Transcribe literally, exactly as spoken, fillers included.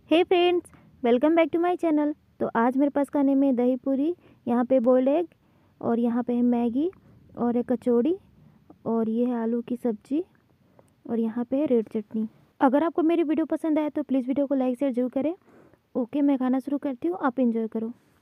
Hey friends, welcome back to my channel. तो आज मेरे पास खाने में दही पूरी, यहाँ पे बॉइल्ड एग और यहाँ पे है मैगी और एक कचौड़ी और ये है आलू की सब्जी और यहाँ पे है रेड चटनी। अगर आपको मेरी वीडियो पसंद आए तो प्लीज़ वीडियो को लाइक शेयर जरूर करें। ओके, मैं खाना शुरू करती हूँ, आप इंजॉय करो।